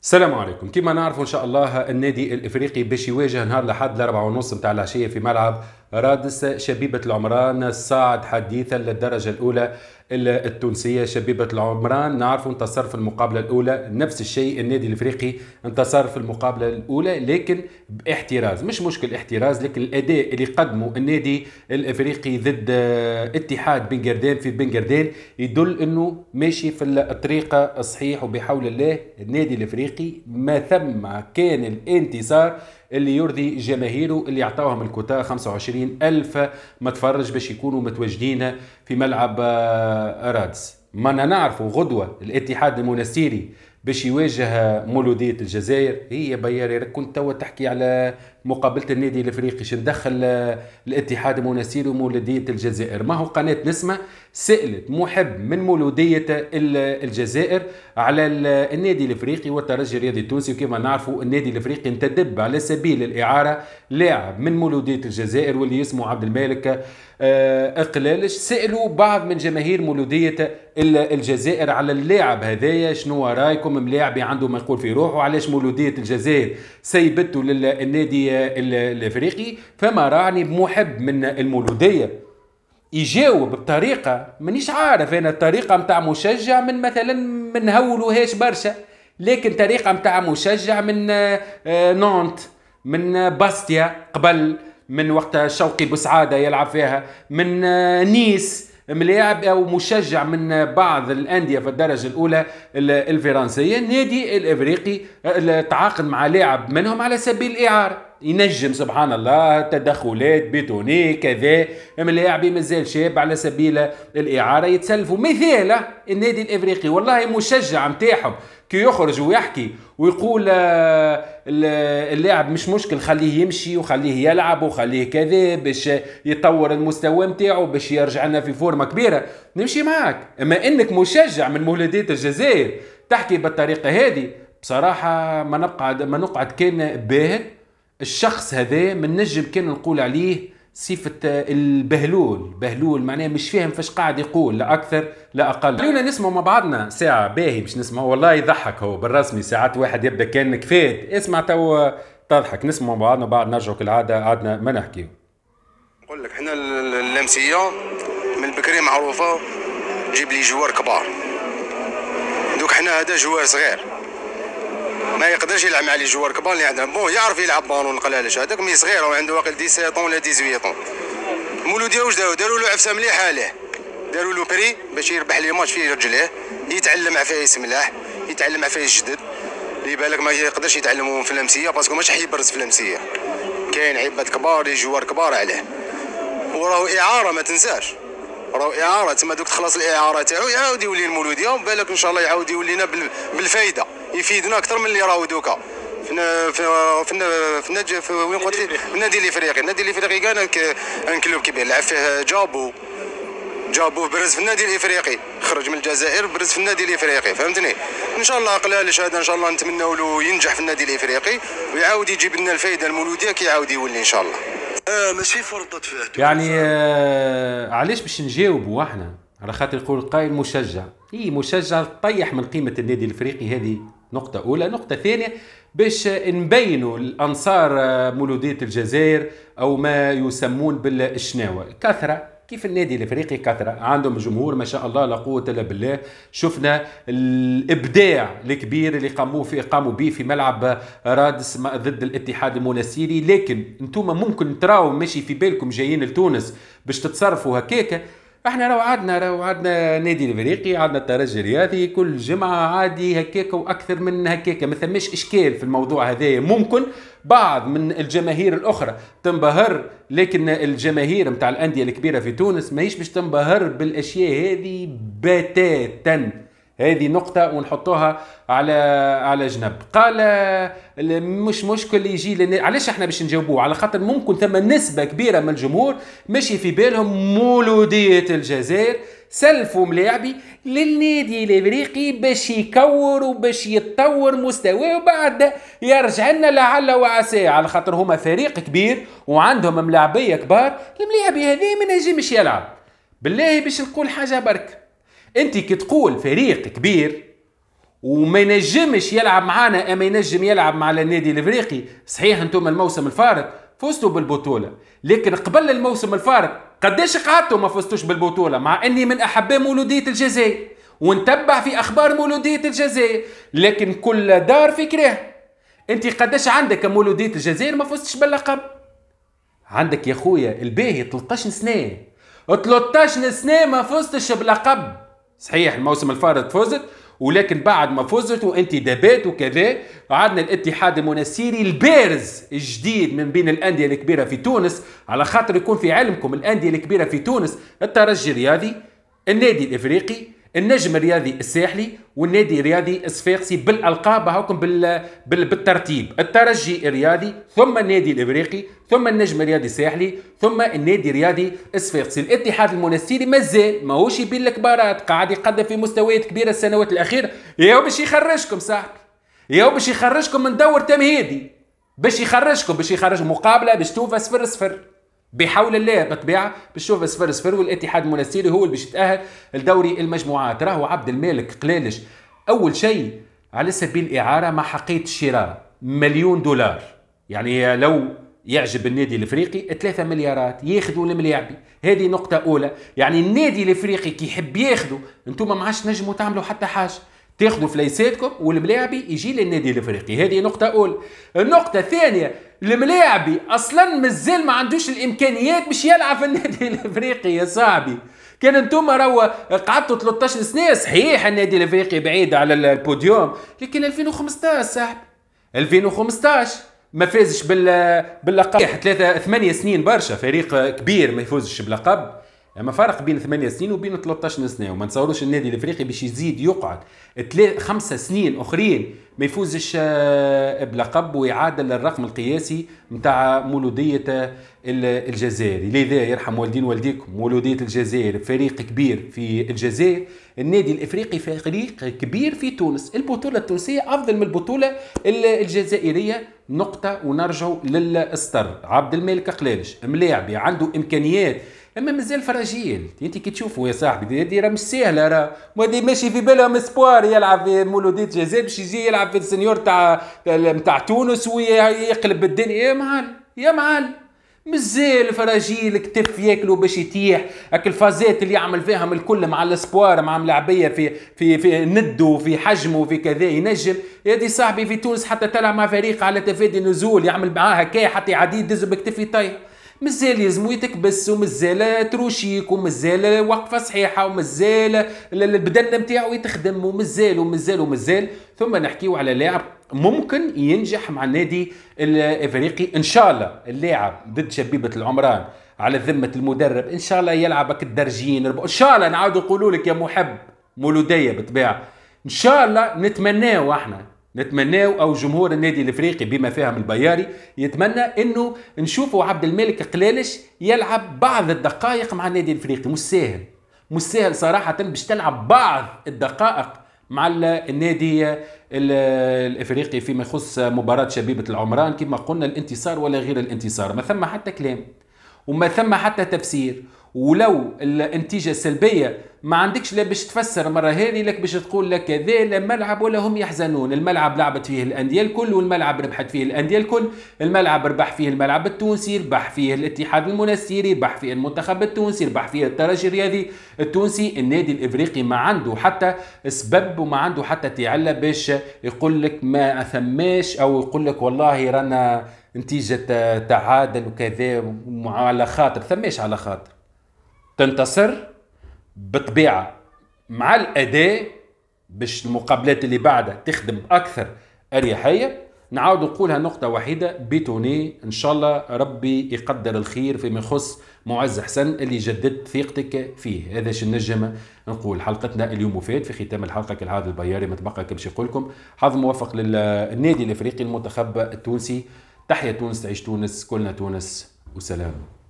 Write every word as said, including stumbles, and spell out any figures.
السلام عليكم. كما نعرفوا ان شاء الله النادي الافريقي باش يواجه نهار الاحد الاربعة ونص نتاع العشيه في ملعب رادس شبيبه العمران الصاعد حديثا للدرجه الاولى التونسيه. شبيبه العمران نعرفوا انتصر في المقابله الاولى، نفس الشيء النادي الافريقي انتصر في المقابله الاولى لكن باحتراز، مش مشكل احتراز، لكن الاداء اللي قدمه النادي الافريقي ضد اتحاد بن قردان في بن قردان يدل انه ماشي في الطريقه الصحيح، وبحول الله النادي الافريقي ما ثم كان الانتصار اللي يرضي جماهيره اللي اعطاهم الكوتا خمسة وعشرين ألف متفرج باش يكونوا متواجدين في ملعب رادس. ما نعرفوا غدوة الاتحاد المنستيري باش يواجه مولودية الجزائر. هي بياري كنت توا تحكي على مقابلة النادي الافريقي شندخل الاتحاد المنستيري ومولودية الجزائر؟ ما هو قناة نسمة سألت محب من مولودية الجزائر على النادي الافريقي والترجي الرياضي التونسي، وكما نعرفوا النادي الافريقي انتدب على سبيل الاعارة لاعب من مولودية الجزائر واللي اسمه عبد المالك اقلالش. سألوا بعض من جماهير مولودية الجزائر على اللاعب هذايا شنو رايكم، ملاعبي عنده ما يقول في روحه، علاش مولودية الجزائر سيبته للنادي الافريقي؟ فما راني بمحب من المولودية يجاوب بطريقة مانيش عارف انا، الطريقة متاع مشجع من مثلا من هولوهاش برشا، لكن طريقة متاع مشجع من نونت، من باستيا قبل، من وقت شوقي بوسعادة يلعب فيها، من نيس ملاعب او مشجع من بعض الانديه في الدرجه الاولى الفرنسيه. النادي الافريقي تعاقد مع لاعب منهم على سبيل الاعاره، ينجم سبحان الله تدخلات بيتوني كذا، ملاعبي مازال شاب على سبيل الاعاره يتسلفوا. مثال النادي الافريقي والله مشجع نتاعهم كي يخرج ويحكي ويقول اللاعب مش مشكل خليه يمشي وخليه يلعب وخليه كذا باش يطور المستوى نتاعو باش يرجع لنا في فورمه كبيره، نمشي معاك. اما انك مشجع من مولودية الجزائر تحكي بالطريقه هذه، بصراحه ما نقعد ما نقعد كان باهت. الشخص هذا من نجم كان نقول عليه صفة البهلول، بهلول معناه مش فاهم فاش قاعد يقول، لا أكثر لا أقل. خلونا نسمع مع بعضنا ساعة باهي باش نسمع، والله يضحك هو بالرسمي ساعات واحد يبدأ كان كفات اسمع تو تضحك. نسمع مع بعضنا بعد نرجعوا كالعادة عادنا ما نحكيو. نقول لك حنا اللمسية من بكري معروفة جيب لي جوار كبار، دوك حنا هذا جوار صغير ما يقدرش يلعب مع لي جوار كبار اللي عندنا بون، يعرف يلعب بالون قلالش هذاك مي صغير وعنده واقع سبعة عشر ولا ثمانية عشر. مولوديه واش داروا؟ داروا له عفسه مليحه عليه، داروا له بري باش يربح لي ماتش فيه رجليه، يتعلم عفايس ملاح، يتعلم عفايس جدد اللي بالك ما يقدرش يتعلموا في اللمسيه باسكو ماشي حيبرز في اللمسيه، كاين عباد كبار لي جوار كبار عليه، وراهو اعاره ما تنساش، راهو اعاره تما دوك تخلص الاعاره تاعو يعاود يولي المولوديه وبالك ان شاء الله يعاود يولينا بالفايده، يفيدنا اكثر من اللي راهو دوكا في في في في, في وين قلت في النادي الافريقي. النادي الافريقي كان ان كلوب كبير لعب فيه جابو جابوه برز في النادي الافريقي، خرج من الجزائر برز في النادي الافريقي، فهمتني؟ ان شاء الله قلالش هذا ان شاء الله نتمنوا له ينجح في النادي الافريقي ويعاود يجيب لنا الفايده المولوديه كي يعاود يولي ان شاء الله. اه ماشي فرطت فيه يعني آه علاش باش نجاوبوا احنا؟ على خاطر يقول القائل مشجع، اي مشجع طيح من قيمه النادي الافريقي، هذه نقطه اولى. نقطه ثانيه باش نبينوا الانصار مولوديه الجزائر او ما يسمون بالشناوه كثره، كيف النادي الافريقي كثره عندهم جمهور ما شاء الله لا قوه الا بالله. شفنا الابداع الكبير اللي قاموا فيه قاموا به في ملعب رادس ضد الاتحاد المنستيري، لكن انتم ممكن تراو ماشي في بالكم جايين لتونس باش تتصرفوا هكاكا. احنا راهو عندنا راهو عندنا نادي الافريقي، عندنا الترجي الرياضي كل جمعه عادي هكاكا واكثر من هكاكا، ما ثماش اشكال في الموضوع هذايا. ممكن بعض من الجماهير الاخرى تنبهر، لكن الجماهير نتاع الانديه الكبيره في تونس ماهيش باش تنبهر بالاشياء هذه بتاتا. هذه نقطة ونحطوها على على جنب. قال مش مشكل يجي لنا، علاش احنا باش نجاوبوه؟ على خاطر ممكن ثم نسبة كبيرة من الجمهور ماشي في بالهم مولودية الجزائر سلفوا ملاعبي للنادي الافريقي باش يكور وباش يتطور مستواه وبعد يرجع لنا لعل وعسى، على خاطر هما فريق كبير وعندهم ملاعبية كبار. الملاعبي هذه ما نجمش يلعب. بالله باش نقول حاجة برك، انت كي تقول فريق كبير وما ينجمش يلعب معانا اما ينجم يلعب مع النادي الافريقي. صحيح انتم الموسم الفارق فزتوا بالبطوله، لكن قبل الموسم الفارق قداش قعدتوا ما فزتوش بالبطوله؟ مع اني من احباء مولوديه الجزائر ونتبع في اخبار مولوديه الجزائر، لكن كل دار فكره. انت قداش عندك مولوديه الجزائر ما فزتش باللقب؟ عندك يا خويا الباهي ثلاثة عشر سنه، ثلاثة عشر سنه ما فزتش بلقب. صحيح الموسم الفارط فزت، ولكن بعد ما فزت وانتدابات وكذا عندنا الاتحاد المنستيري البارز الجديد من بين الانديه الكبيره في تونس. على خاطر يكون في علمكم الانديه الكبيره في تونس الترجي الرياضي، النادي الافريقي، النجم الرياضي الساحلي، والنادي الرياضي الصفاقسي بالالقاب هاكم بال... بال... بالترتيب. الترجي الرياضي، ثم النادي الافريقي، ثم النجم الرياضي الساحلي، ثم النادي الرياضي الصفاقسي. الاتحاد المنستيري مازال ماهوش بين الكبارات، قاعد يقدم في مستويات كبيره السنوات الاخيره. ياهو باش يخرجكم صاحبي، ياهو باش يخرجكم من دور تمهيدي، باش يخرجكم باش يخرج مقابله باش توفى صفر صفر بحول الله بالطبيعه باش تشوف صفر صفر. والاتحاد المنستيري هو اللي باش يتاهل لدوري المجموعات. راهو عبد الملك قلالش اول شيء على سبيل الاعاره مع حقيه الشراء مليون دولار، يعني لو يعجب النادي الافريقي ثلاثة مليارات ياخذوا الملاعبي. هذه نقطه اولى، يعني النادي الافريقي كي يحب ياخذوا انتم ما عادش نجموا تعملوا حتى حاجه، تاخذوا فليساتكم والملاعبي يجي للنادي الافريقي. هذه نقطه اولى. النقطه الثانيه الملاعبي اصلا مازال ما عندوش الامكانيات باش يلعب في النادي الافريقي يا صاحبي. كان انتم راهو قعدتوا ثلاثة عشر سنه، صحيح النادي الافريقي بعيد على البوديوم، لكن ألفين وخمسطاش صاحبي ألفين وخمسطاش ما فازش بال باللقب. ثلاثة ثمانية سنين برشا، فريق كبير ما يفوزش بلقب، اما فرق بين ثمانية سنين وبين ثلاثة عشر سنه. وما نتصوروش النادي الافريقي باش يزيد يقعد ثلاث خمسة سنين اخرين ما يفوزش بلقب ويعادل الرقم القياسي نتاع مولوديه الجزائر. لذا يرحم والدين والديكم، مولوديه الجزائر فريق كبير في الجزائر، النادي الافريقي فريق كبير في تونس. البطوله التونسيه افضل من البطوله الجزائريه. نقطه ونرجعوا للستر. عبد الملك قلالش ملاعبي عنده امكانيات اما مازال فراجيل. انت كي تشوفوا يا صاحبي هذه راه مش سهله، راه ما ماشي في بالهم اسبوار يلعب في مولوديه الجزائر باش يجي يلعب في السنيور تاع تاع تونس ويقلب الدنيا. يا معلم يا معلم مازال فراجيل، كتف ياكلوا باش يتيح. هاك الفازات اللي يعمل فيهم الكل مع الاسبوار مع ملاعبيه في في في ندو وفي حجمه وفي كذا ينجم. يا صاحبي في تونس حتى تلعب مع فريق على تفادي نزول يعمل معاه هكا حتى يعدي يدز بكتف يطيح. مازال يلزمو يتكبس ومازال تروشيك ومازال وقفه صحيحه ومازال البدن نتاعو يتخدم ومازال ومازال ومازال. ثم نحكيو على لاعب ممكن ينجح مع النادي الافريقي ان شاء الله. اللاعب ضد شبيبه العمران على ذمه المدرب ان شاء الله يلعبك الدرجين ان شاء الله. نعاودوا نقولوا لك يا محب مولوديه بالطبيعه ان شاء الله نتمناو احنا نتمناو او جمهور النادي الافريقي بما فيهم البياري يتمنى انه نشوفوا عبد الملك قلالش يلعب بعض الدقائق مع النادي الافريقي. مش سهل مش سهل صراحه باش تلعب بعض الدقائق مع النادي الافريقي فيما يخص مباراه شبيبه العمران. كما قلنا الانتصار ولا غير الانتصار، ما ثم حتى كلام وما ثم حتى تفسير. ولو النتيجه سلبيه ما عندكش لا باش تفسر مره هذه لك باش تقول لك كذا لا ملعب ولا هم يحزنون. الملعب لعبت فيه الانديه الكل والملعب ربحت فيه الانديه الكل. الملعب ربح فيه الملعب التونسي، ربح فيه الاتحاد المنستيري، ربح فيه المنتخب التونسي، ربح فيه الترجي الرياضي التونسي. النادي الافريقي ما عنده حتى سبب وما عنده حتى تعلة باش يقول لك ما ثماش او يقول لك والله رانا نتيجه تعادل وكذا على خاطر ثماش. على خاطر تنتصر بطبيعة مع الأداء باش المقابلات اللي بعدها تخدم أكثر أريحية. نعاود نقولها نقطة وحيدة بيتوني إن شاء الله ربي يقدر الخير فيما يخص معز حسن اللي جددت ثقتك فيه. هذا شو نجم نقول. حلقتنا اليوم وفات في ختام الحلقة كالعادة البياري ما تبقى باش يقول لكم حظ موفق للنادي الإفريقي المنتخب التونسي. تحيا تونس، تعيش تونس، كلنا تونس، وسلام.